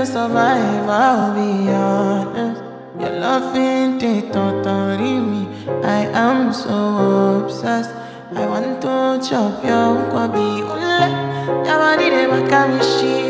survive, I'll be honest. Your love ain't it, totally me. I am so obsessed. I want to chop your kwabi ule. Your body de makamishi.